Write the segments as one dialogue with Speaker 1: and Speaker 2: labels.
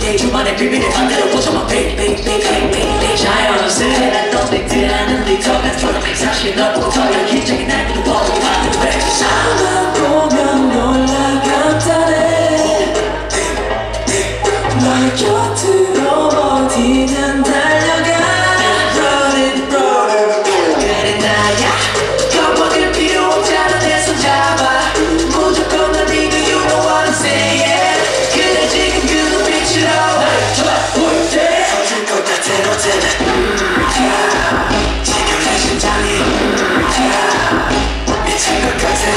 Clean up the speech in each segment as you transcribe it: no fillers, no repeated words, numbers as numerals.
Speaker 1: 내 주만의 비밀을 반대로 보자마 자연스레 난 너희들하는 리더가 들어가 사실 널 보고 더 연기적인 날들을 보고 만든 랩 사만 보면 놀라 간단해 너의 곁으로 어디든 달려가 그래 나야 겁먹을 필요 없잖아 내 손 잡아 무조건 날 믿어 you know what I'm saying 그래 지금 그 눈빛으로 날 쳐다볼 때 터질 것 같아 너 때문에 지금 내 심장이 미친 것 같아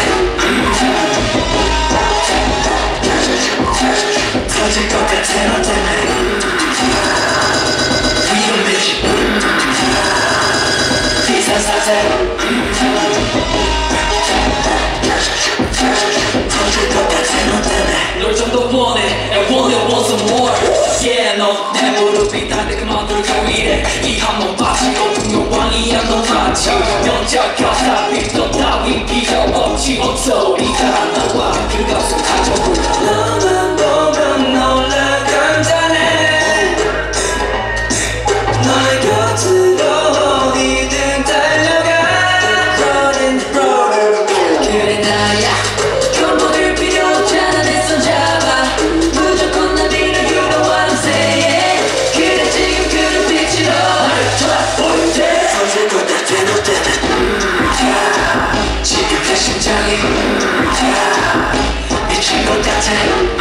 Speaker 1: 터질 것 같아 너 때문에 위험 미친 비상사태 터질 것 같아 너 때문에 널 좀 더 원해 I want some more Yeah 너 내 무릎이 닿을 그만둘 겨울에 이 한 번 빠지고 분명왕이야 너 같이 면적 곁다 빛도 따윈 필요 없지 목소리가 나와 그 가슴 가져고 너만 보면 놀라 간단해 너의 곁으로 어디든 달려가 그래 나야 겁먹을 필요 없잖아 내 손 잡아 무조건 날 믿어 you know what I'm saying 그래 지금 그 눈빛으로 날 쳐다볼 때 터질 것 같아 너 때문에 지금 내 심장이 미친 것 같아